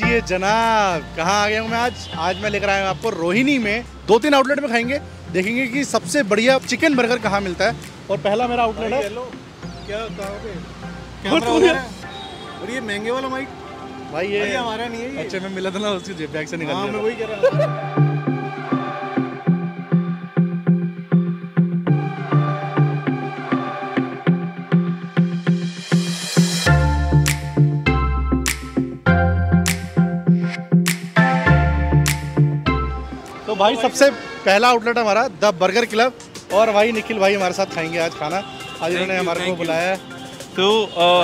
लीजिए जनाब, कहाँ आ गया हूँ मैं आज मैं लेकर आया हूँ आपको रोहिणी में 2-3 आउटलेट में खाएंगे, देखेंगे कि सबसे बढ़िया चिकन बर्गर कहाँ मिलता है। और पहला मेरा आउटलेट है क्या और ये महंगे वाला माइक भाई ये हमारा नहीं है। अच्छा मैं मिला था ना उसकी जेब बैग से निकाल लिया। मैं वही कह रहा हूँ। तो भाई सबसे पहला आउटलेट है हमारा द बर्गर क्लब, और भाई निखिल भाई हमारे साथ खाएंगे आज खाना। आज इन्होंने हमारे को बुलाया है। तो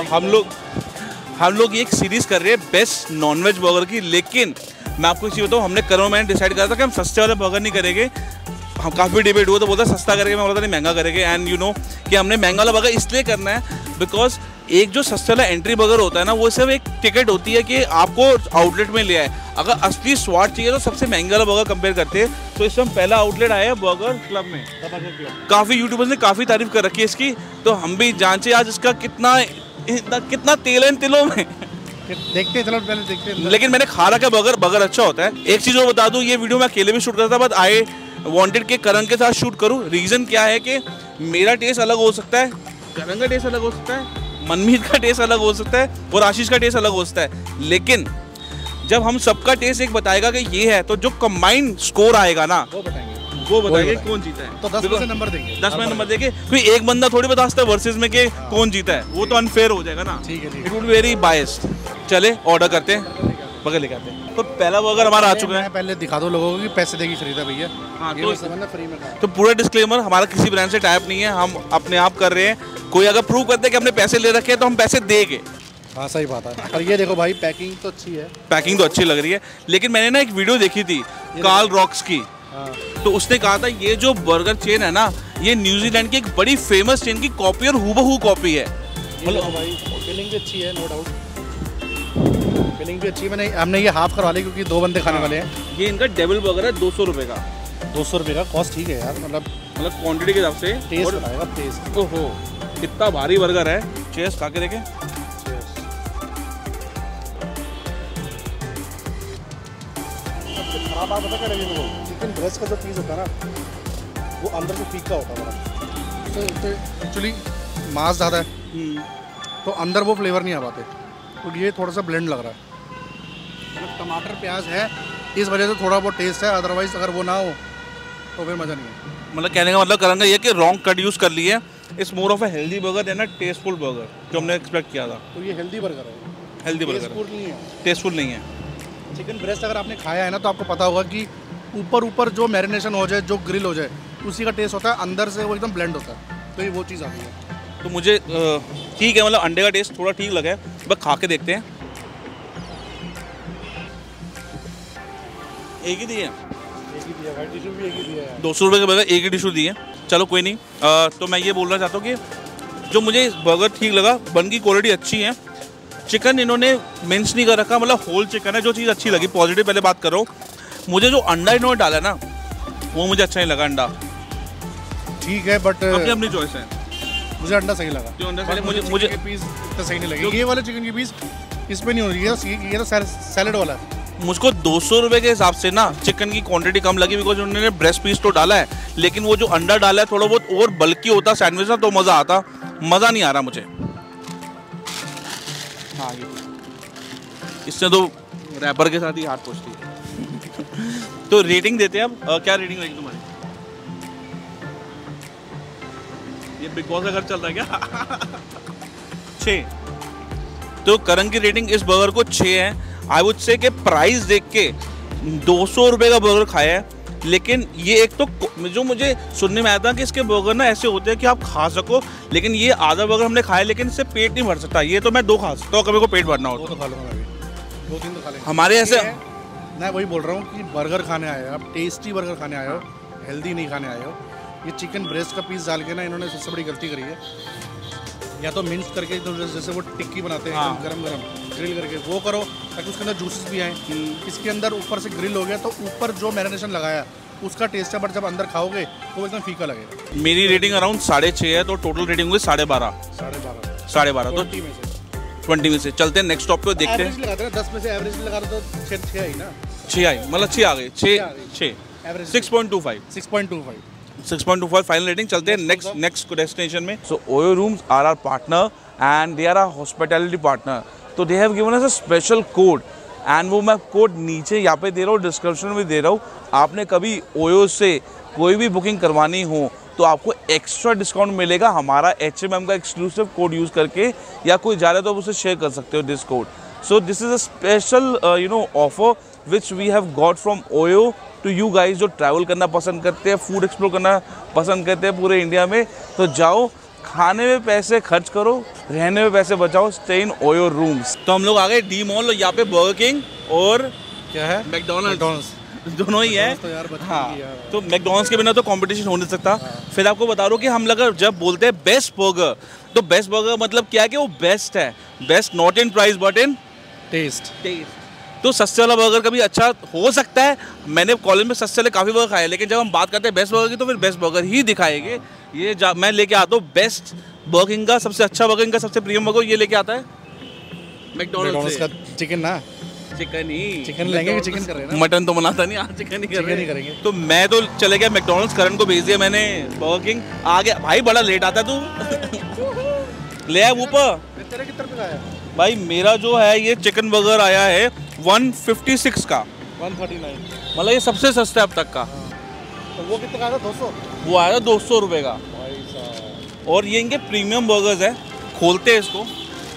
हम लोग ये एक सीरीज़ कर रहे हैं बेस्ट नॉनवेज बर्गर की, लेकिन मैं आपको इसी बताऊँ, हमने करोड़ मैंने डिसाइड करा था कि हम सस्ते वाले बर्गर नहीं करेंगे। हम काफ़ी डिबेट हुआ तो बोलता सस्ता करेंगे, मैं बोलता नहीं महंगा करेंगे। एंड यू नो कि हमने महंगा वाला बर्गर इसलिए करना है बिकॉज एक जो सस्ते वाला एंट्री बर्गर होता है ना, वो सिर्फ एक टिकट होती है कि आपको आउटलेट में ले आए। अगर असली स्वाद चाहिए तो सबसे महंगा वाला बर्गर कंपेयर करते हैं। तो इस समय पहला आउटलेट आया है बर्गर क्लब में। काफ़ी यूट्यूबर्स ने काफ़ी तारीफ कर रखी है इसकी, तो हम भी जांचे आज इसका कितना तेल है इन तिलों में। देखते हैं, चलो पहले देखते हैं। लेकिन मैंने खा रखा बर्गर अच्छा होता है। एक चीज़ और बता दूँ, ये वीडियो मैं अकेले भी शूट करता था, बट आई वांटेड के करण के साथ शूट करूँ। रीज़न क्या है कि मेरा टेस्ट अलग हो सकता है, करण का टेस्ट अलग हो सकता है, मनमीत का टेस्ट अलग हो सकता है और आशीष का टेस्ट अलग हो सकता है। लेकिन जब हम सबका टेस्ट एक बताएगा कि ये है, तो जो कंबाइंड स्कोर आएगा ना वो बताएंगे कौन जीता है। तो 10 में से नंबर देंगे, 10 में नंबर देंगे। कोई एक बंदा थोड़ी बता सकता है वर्सेस में कि कौन जीता है, वो तो अनफेयर हो जाएगा ना। ठीक है, it would be very biased. चले ऑर्डर करते हैं, बर्गर लेके आते हैं। तो पहला बर्गर हमारा आ चुका है। पहले दिखा दो लोगों को कि पैसे देके खरीदा भैया। हाँ, तो फ्री में। तो पूरा डिस्क्लेमर, हमारा किसी ब्रांड से टाइप नहीं है, हम अपने आप कर रहे हैं। कोई अगर प्रूव करते हैं कि हमने पैसे ले रखे हैं तो हम पैसे देंगे। हाँ सही बात है। और ये देखो भाई पैकिंग तो अच्छी है, पैकिंग तो अच्छी लग रही है। लेकिन मैंने ना एक वीडियो देखी थी कार्ल रॉक्स की, तो उसने कहा था ये जो बर्गर चेन है ना, ये न्यूजीलैंड की एक बड़ी फेमस चेन की कॉपी और हूबहू कॉपी है। मतलब भाई फीलिंग भी अच्छी है, नो डाउट फीलिंग भी अच्छी है। हमने ये हाफ करवा ली क्योंकि 2 बंदे खाने वाले हैं। ये इनका डबल बर्गर है 200 रुपये का। 200 रुपये का कॉस्ट ठीक है यार, मतलब क्वांटिटी के हिसाब से टेस्ट बताएगा टेस्ट। ओहो कितना भारी बर्गर है। चेस खा के देखें। खराब बात पता क्या लगी वो, चिकन ब्रेस्ट का जो पीस होता है ना, वो अंदर से फीका होता है बड़ा। तो एक्चुअली मांस ज़्यादा है तो अंदर वो फ्लेवर नहीं आ पाते, तो ये थोड़ा सा ब्लेंड लग रहा है। मतलब टमाटर प्याज है इस वजह से थोड़ा बहुत टेस्ट है, अदरवाइज अगर वो ना हो तो फिर मज़ा नहीं है। मतलब कहने का मतलब करेंगे ये कि रॉन्ग कट यूज़ कर लिए। It's more of a healthy burger and a tasteful burger जो हमने एक्सपेक्ट किया था। तो ये हेल्दी बर्गर है, हेल्दी बर्गर टेस्टफुल नहीं है। चिकन ब्रेस्ट अगर आपने खाया है ना तो आपको पता होगा कि ऊपर जो मैरिनेशन हो जाए, जो ग्रिल हो जाए, उसी का टेस्ट होता है, अंदर से वो एकदम ब्लेंड होता है। तो ये वो चीज़ आती है। तो मुझे ठीक है, मतलब अंडे का टेस्ट थोड़ा ठीक लगा है, बस खा के देखते हैं। एक ही दिए, 200 रुपये के बर्गर एक ही डिशू दिए। चलो कोई नहीं। तो मैं ये बोलना चाहता हूँ कि जो मुझे बर्गर ठीक लगा, बन की क्वालिटी अच्छी है, चिकन इन्होंने मिन्स नहीं कर रखा, मतलब होल चिकन है। जो चीज़ अच्छी लगी, पॉजिटिव पहले बात कर रहा हूँ, मुझे जो अंडा इन्होंने डाला ना वो मुझे अच्छा नहीं लगा। अंडा ठीक है बट अपनी चॉइस है। मुझे अंडा सही लगा। क्यों अंडा मुझे पीस तो सही नहीं लगे। ये वाले चिकन की पीस इस पे नहीं हो रही है, ये तो सैलेड वाला है। मुझको 200 रुपये के हिसाब से ना चिकन की क्वांटिटी कम लगी, बिकॉज उन्होंने ब्रेस्ट पीस तो डाला है, लेकिन वो जो अंडा डाला है थोड़ा बहुत और बल्कि होता सैंडविच ना तो मज़ा आता। मज़ा नहीं आ रहा मुझे। हाँ ये इसने तो रैपर के साथ ही हाथ पोछती है। तो रेटिंग देते हैं अब। क्या रेटिंग रहेगी तुम्हारी? ये बिग बॉस का घर चल रहा है क्या? 6। तो करण की रेटिंग इस बर्गर को 6 है। आई वुड से कि प्राइस देख के 200 रुपये का बर्गर खाया है, लेकिन ये एक तो जो मुझे सुनने में आया था कि इसके बर्गर ना ऐसे होते हैं कि आप खा सको, लेकिन ये आधा बर्गर हमने खाया लेकिन इससे पेट नहीं भर सकता। ये तो मैं 2 खा सकता हूँ, कभी को पेट भरना हो तो खा लूँगा मैं भी, 2-3 तो खा लेंगे। हमारे ऐसे मैं वही बोल रहा हूँ कि बर्गर खाने आए हो आप, टेस्टी बर्गर खाने आए हो, हेल्दी नहीं खाने आए हो। ये चिकन ब्रेस्ट का पीस डाल के ना इन्होंने सबसे बड़ी गलती करी है। या तो मिन्स करके जैसे वो टिक्की बनाते हैं गरम ग्रिल करके वो करो ताकि उसके अंदर जूसेस भी आए। इसके अंदर ऊपर से ग्रिल हो गया तो ऊपर जो मैरिनेशन लगाया उसका टेस्ट है, बट जब अंदर खाओगे तो एकदम फीका लगेगा। मेरी रेटिंग अराउंड 6.5 है, तो टोटल रेटिंग हुई 12.5। 12.5 तो 20 में से। चलते हैं नेक्स्ट स्टॉप पे, देखते हैं। एवरेज लगाते हैं 10 में से, एवरेज लगा दो तो 6 आई ना, 6 आई, मतलब 6 आ गए, 6 एवरेज 6.25 फाइनल रेटिंग। चलते हैं नेक्स्ट डेस्टिनेशन में। So OYO rooms are our partner and they are our hospitality partner, तो they have given us a special code and वो मैं कोड नीचे यहाँ पे दे रहा हूँ, डिस्क्रिप्शन में दे रहा हूँ। आपने कभी ओयो से कोई भी बुकिंग करवानी हो तो आपको एक्स्ट्रा डिस्काउंट मिलेगा हमारा HMM का एक्सक्लूसिव कोड यूज़ करके, या कोई जा रहा है तो आप उसे शेयर कर सकते हो this code. So this is a special offer which we have got from OYO to you guys जो ट्रैवल करना पसंद करते हैं, फूड एक्सप्लोर करना पसंद करते हैं पूरे इंडिया में। तो जाओ, खाने में पैसे खर्च करो, रहने में पैसे बचाओ, स्टे इन ओयो रूम्स। तो हम लोग आ गए डी मॉल, यहाँ पे बर्गर किंग और क्या है, मैकडोनल्ड्स दोनों ही है। तो यार हाँ, तो मैकडोनल्ड्स के बिना तो कंपटीशन हो नहीं सकता। फिर आपको बता रहा हूँ कि हम लोग जब बोलते हैं बेस्ट बर्गर, तो बेस्ट बर्गर मतलब क्या है कि वो बेस्ट है, best not in price but in taste. तो सस्ते वाला बर्गर कभी अच्छा हो सकता है, मैंने कॉलेज में सस्ते वाले काफ़ी बर्गर खाए, लेकिन जब हम बात करते हैं बेस्ट बर्गर की तो फिर बेस्ट बर्गर ही दिखाएंगे। ये मैं लेके आता हूँ बेस्ट बर्गिंग का, सबसे अच्छा बर्गिंग का, सबसे प्रीमियम बर्गर ये लेके आता है मैकडोनल्ड्स का चिकन ना, चिकन लेंगे, चिकन कर रहे हैं ना, मटन तो बनाता नहीं, आज चिकन ही करेंगे। तो मैं तो चले गया मैकडोनल्ड्स, करण को भेज दिया मैंने बर्गर किंग। आ गया भाई, बड़ा लेट आता तू ले आया ऊपर। तेरे कितने रुपए का आया भाई? मेरा जो है ये चिकन बर्गर आया है 156 का, 139, मतलब ये सबसे सस्ता है अब तक का। तो वो कितने का आया था? 200, वो आया 200 रुपये का। भाई साहब। और ये इनके प्रीमियम बर्गर्स है। खोलते हैं इसको।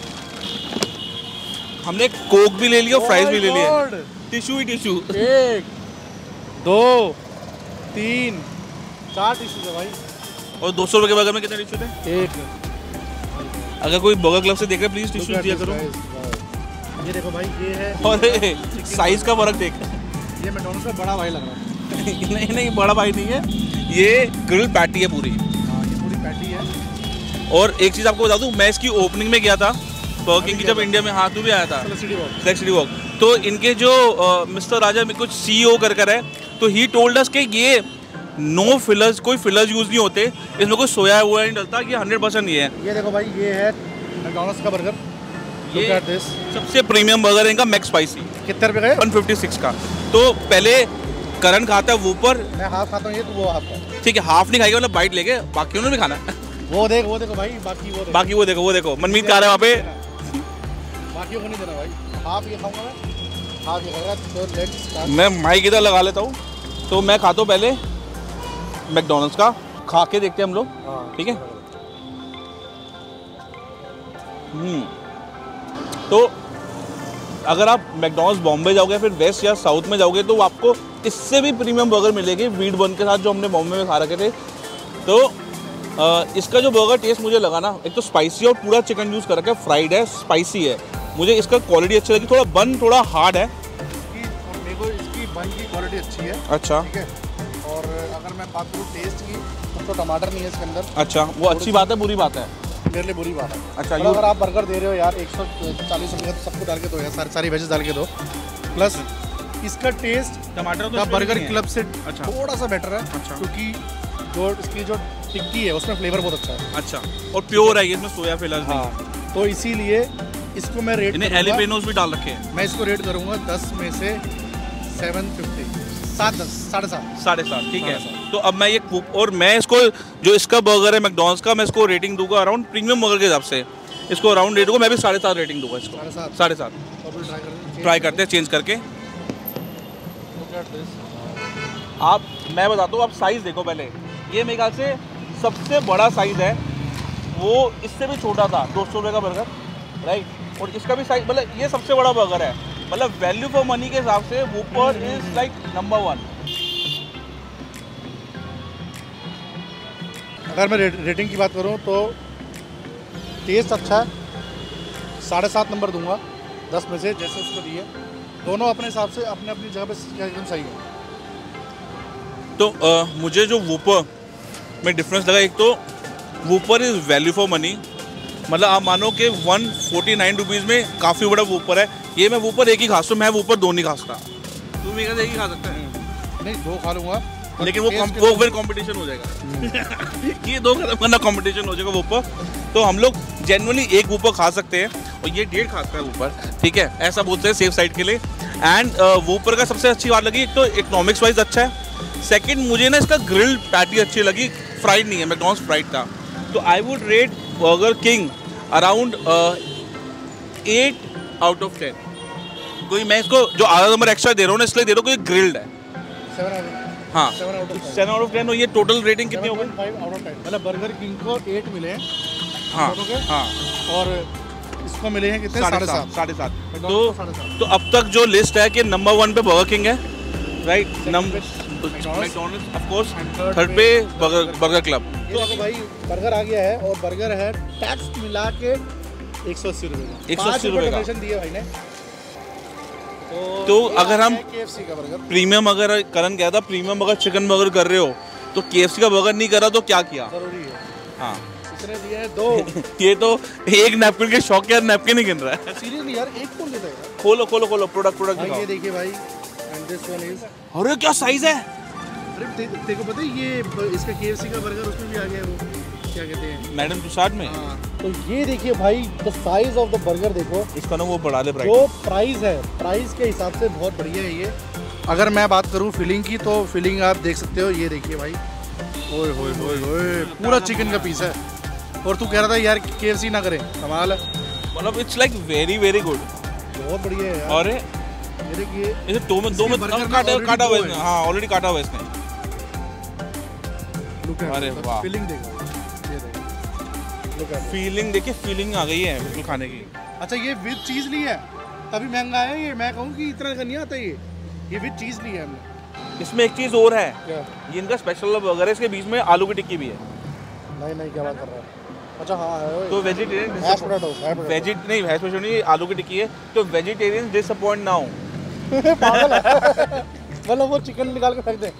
हमने कोक भी ले लिया और फ्राइज भी ले लिया, टिश्यू ही टिश्यू। 1 2 3 4 टिश्यू है भाई। और 200 रुपये के बर्गर में कितने टिश्यू थे? 1। अगर कोई बर्गर क्लब से देख रहे प्लीज टिश्यू दिया करो। ये देखो भाई, ये है, और साइज का फर्क देख। ये मैकडॉनल्ड्स का बड़ा भाई लग रहा है। नहीं बड़ा भाई नहीं है, ये ग्रिल पैटी है पूरी। हाँ, ये पूरी पैटी है। और एक चीज़ आपको बता दूं, मैं इसकी ओपनिंग में गया था बर्गर किंग की, जब इंडिया में। हाँ, तू भी आया था सिटी वॉक। तो इनके जो मिस्टर राजा में कुछ CEO कर है, तो ही टोल्ड अस कि ये नो फिलर्स, कोई फिलर्स यूज़ नहीं होते इसमें, कोई सोया हुआ नहीं डलता, ये 100% ये है। ये देखो भाई, ये है मैकडॉनल्ड्स का बर्गर, ये सबसे प्रीमियम बर्गर है इनका, मैक स्पाइसी। कितने रुपए का है? 156 का। तो पहले करण खाता है वो ऊपर, मैं हाफ खाता हूँ, ये तो वो हाफ का। ठीक है, हाफ नहीं खाएगा मतलब बाइट लेके, बाकी उन्होंने भी खाना है। वो देखो भाई, बाकी वो देखो मनमीत खा रहा है वहाँ पे। बाकी को नहीं देना भाई, हाफ ये खाऊंगा मैं, हाफ ये खाएगा। तो लेट्स स्टार्ट। मैं माइक इधर लगा लेता हूँ, तो मैं खाता हूँ पहले मैकडोनल्ड्स का, खा के देखते हैं हम लोग। ठीक है। तो अगर आप मैकडोनल्ड्स बॉम्बे जाओगे, फिर वेस्ट या साउथ में जाओगे, तो आपको इससे भी प्रीमियम बर्गर मिलेगी वीट बन के साथ, जो हमने बॉम्बे में खा रखे थे। तो इसका जो बर्गर टेस्ट मुझे लगा ना, एक तो स्पाइसी और पूरा चिकन यूज़ कर रखा है, फ्राइड है, स्पाइसी है, मुझे इसका क्वालिटी अच्छी लगी। थोड़ा बन थोड़ा हार्ड है, मेरे को इसकी बन की क्वालिटी अच्छी है। अच्छा, ठीक है। और अगर मैं बात करूँ टेस्ट की, तो टमाटर नहीं है इसके अंदर। अच्छा, वो अच्छी बात है, बुरी बात है? मेरे लिए बुरी बात है। अच्छा, अगर आप बर्गर दे रहे हो यार 140 रुपये, तो सबको डाल के दो यार, सारी वेजेस डाल के दो। प्लस इसका टेस्ट टमाटर का बर्गर क्लब से अच्छा थोड़ा सा बेटर है। अच्छा, क्योंकि जो इसकी जो टिक्की है उसमें फ्लेवर बहुत अच्छा है। अच्छा, और प्योर है ये, इसमें सोया फिलर्स नहीं। हाँ, तो इसीलिए इसको मैं रेट इन्हें एलिपेनोस भी डाल रखे हैं। मैं इसको रेट करूँगा 10 में से 750, 7 7.5। ठीक है। तो अब मैं ये और मैं इसको, जो इसका बर्गर है मैकडॉनल्ड्स का, मैं इसको रेटिंग दूंगा अराउंड प्रीमियम बर्गर के हिसाब से, इसको अराउंड रेट दूंगा मैं भी 7.5 रेटिंग दूंगा इसको। 7.5 ट्राई करते हैं चेंज करके। आप, मैं बताता हूँ, आप साइज़ देखो पहले। ये मेरे ख्याल से सबसे बड़ा साइज़ है, वो इससे भी छोटा था 200 रुपये का बर्गर, राइट। और इसका भी साइज, मतलब ये सबसे बड़ा बर्गर है, मतलब वैल्यू फॉर मनी के हिसाब से वूपर इज लाइक नंबर 1। अगर मैं रेटिंग की बात करूं तो टेस्ट अच्छा है, 7.5 नंबर दूंगा 10 में से, जैसे उसको दिए। दोनों अपने हिसाब से अपने अपनी जगह पे एकदम सही है। तो मुझे जो वूपर में डिफरेंस लगा, एक तो Whopper is value for money, मतलब आप मानो कि 149 रुपीज़ में काफ़ी बड़ा वूपर है। ये मैं वूपर एक ही खा सकता हूँ, मैं वूपर 2 नहीं खा सकता। तू मेरे एक ही खा सकता है? नहीं, 2 खा लूँगा, लेकिन वो फिर कंपटीशन हो जाएगा। ये दो खत्म करना कंपटीशन हो जाएगा वूपर। तो हम लोग जेन्युइनली एक वूपर खा सकते हैं और ये 1.5 खाता है वूपर, ठीक है, ऐसा बोलते हैं सेफ साइड के लिए। एंड वूपर का सबसे अच्छी बात लगी, एक तो इकोनॉमिक्स वाइज अच्छा है, सेकंड मुझे ना इसका ग्रिल पैटी अच्छी लगी, फ्राइड नहीं है, मैकडॉनल्ड्स फ्राइड था। तो I would rate Burger King around 8 out of 10। कोई मैं इसको जो आधा नंबर एक्स्ट्रा दे रहा हूँ ना इसलिए दे रहा हूँ कि ग्रिल्ड है। 7 आउट ऑफ 10। और ये टोटल रेटिंग कितनी होगी? 7.5 आउट ऑफ 10। मतलब बर्गर किंग को 8 मिले हैं। हाँ हाँ। और इसको मिले हैं कितने? 7.5। तो अब तक जो लिस्ट है कि नंबर 1 पे बर्गर किंग है, right, McDonald's of course, third पे बर्गर क्लब। तो भाई बर्गर आ गया है और बर्गर है टैक्स मिला के 180 रुपये का, 180 रुपये का दिए भाई ने। तो अगर हम KFC का बर्गर प्रीमियम, अगर करण कहता था प्रीमियम अगर चिकन बर्गर कर रहे हो तो KFC का बर्गर नहीं करा तो क्या किया? जरूरी है। हाँ इसने दिए हैं 2। ये तो एक नैपकिन के शौक के नैपकिन ही गिन रहा है। सीरियसली यार, एक कौन लेता है? खोलो प्रोडक्ट भाई ये देखिए भाई, एंड दिस वन इज, अरे क्या साइज है। अरे देखो पता है ये इसका KFC का बर्गर उसमें भी आ गया, वो क्या कहते हैं मैडम तुषार में। तो ये देखिए भाई, the size of the burger देखो, इसका ना वो बढ़ा ले प्राइस। जो प्राइस है, प्राइस के हिसाब से बहुत बढ़िया है ये। अगर मैं बात करूँ फिलिंग की तो फिलिंग आप देख सकते हो, ये देखिए भाई, ओए होए होए होए, पूरा चिकन का पीस है। और तू कह रहा था यार KFC ना करें, कमाल है। मतलब it's like very very good, बहुत बढ़िया है यार। और ये देखिए इसे दो में काटा हुआ है। हाँ ऑलरेडी काटा हुआ है इसने। अरे वाह, फीलिंग देखो, ये देखो, फीलिंग देखिए, फीलिंग आ गई है बिल्कुल खाने की। अच्छा ये विद चीज ली है तभी महंगा है ये, मैं कहूँ कि इतना का नहीं आता ये विद चीज ली है हमने। इसमें एक चीज और है, क्या? ये इनका स्पेशल बर्गर है, इसके बीच में आलू की टिक्की भी है। नहीं क्या बात कर रहा है? अच्छा हाँ है। तो वेजिटेरियन हैश पोटैटो नहीं, हैश पोटैटो नहीं, आलू की टिक्की है। तो वेजिटेरियन डिसअपॉइंट ना हो। पागल है, मतलब वो चिकन निकाल के फेंक दे।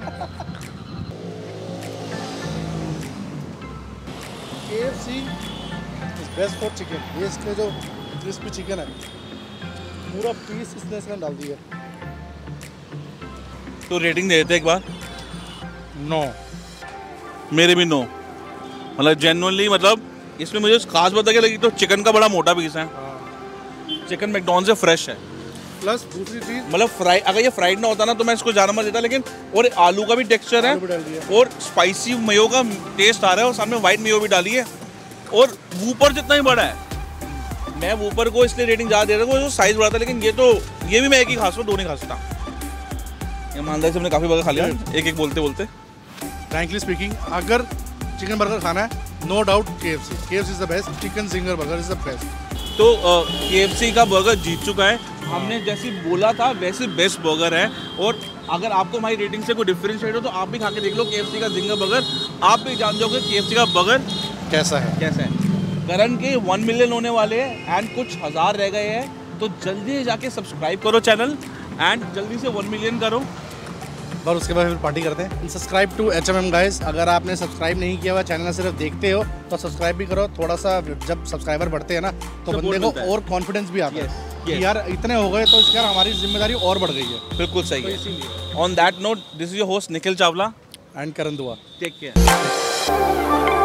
KFC is best for chicken. ये इसके जो क्रिस्पी चिकन है, पूरा पीस इसने इसमें डाल दिया। तो रेटिंग दे देते एक बार। 9। मेरे भी 9। मतलब जेन्युइनली, मतलब इसमें मुझे खास बात क्या लगी तो चिकन का बड़ा मोटा पीस है। चिकन मैकडॉनल्ड्स से फ्रेश है। प्लस दूसरी चीज, मतलब फ्राई, अगर ये फ्राइड ना होता ना तो मैं इसको ज़्यादा मत देता, लेकिन और आलू का भी टेक्सचर है और स्पाइसी मेयो का टेस्ट आ रहा है और सामने वाइट मेयो भी डाली है और वूपर जितना ही बड़ा है। मैं वूपर को इसलिए रेटिंग ज़्यादा दे रहा हूँ, साइज बड़ा था, लेकिन ये भी मैं एक ही खा सकता हूँ, 2 नहीं खा सकता। ईमानदारी से हमने काफ़ी बर्गर खा लिया एक बोलते बोलते। फ्रैंकली स्पीकिंग, अगर चिकन बर्गर खाना है, no doubt KFC is the best. Chicken zinger burger is the best. तो KFC का बर्गर जीत चुका है। हमने जैसे बोला था वैसे बेस्ट बर्गर है। और अगर आपको हमारी रेटिंग से कोई डिफरेंशिएट हो तो आप भी खा के देख लो KFC का जिंगर बर्गर, आप भी जान जाओगे KFC का बर्गर कैसा है। करण के 1 मिलियन होने वाले हैं एंड कुछ हज़ार रह गए हैं, तो जल्दी जाके सब्सक्राइब करो चैनल एंड जल्दी से 1 मिलियन करो और उसके बाद फिर पार्टी करते हैं। Subscribe to HMM guys. अगर आपने सब्सक्राइब नहीं किया हुआ, चैनल सिर्फ देखते हो तो सब्सक्राइब भी करो। थोड़ा सा जब सब्सक्राइबर बढ़ते हैं ना तो बंदे को और कॉन्फिडेंस भी आता है कि यार इतने हो गए तो यार हमारी जिम्मेदारी और बढ़ गई है। बिल्कुल सही है। On that note, this is your host Nikhil Chawla and Karan Dua. Take care.